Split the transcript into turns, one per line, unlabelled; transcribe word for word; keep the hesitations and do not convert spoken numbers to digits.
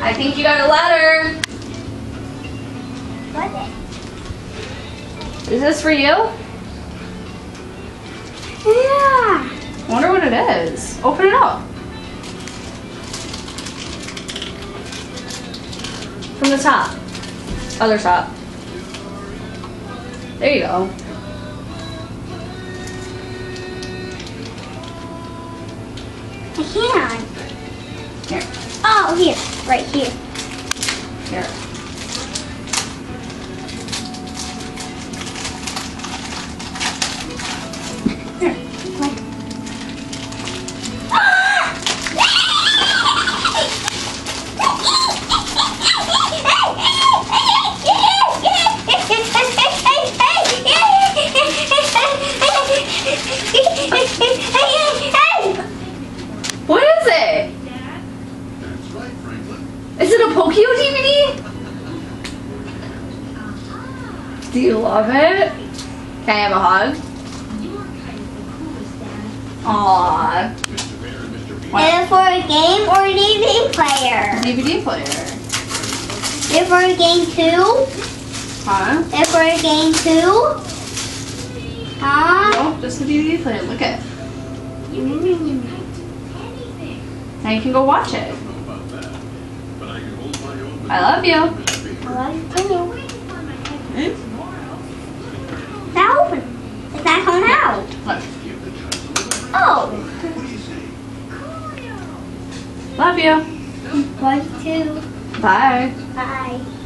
I think you got a letter.
What?
Is this for you?
Yeah.
I wonder what it is. Open it up. From the top. Other top. There you go.
I can.
Here.
Oh, here. Right here.
Here. Here.
What?
What is it? Is it a Pokio D V D? Do you love it? Can I have a hug? Aww.
Is it for a game or a D V D player?
D V D player.
Is it for a game too?
Huh?
Is it for a game too? Huh?
Nope, just a D V D player. Look at it.
Mm.
Now you can go watch it. I love you.
I love you too.
Hmm?
It's not open. It's not coming out.
Look.
Oh.
Love you.
Love you too.
Bye.
Bye.